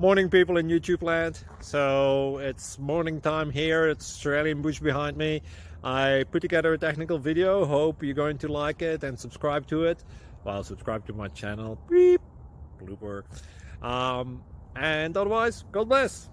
Morning, people in YouTube land. So it's morning time here. It's Australian bush behind me. I put together a technical video. Hope you're going to like it and subscribe to it. Well, subscribe to my channel. Beep. Blooper. And otherwise, God bless.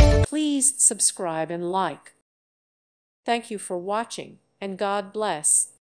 Please subscribe and like. Thank you for watching, and God bless.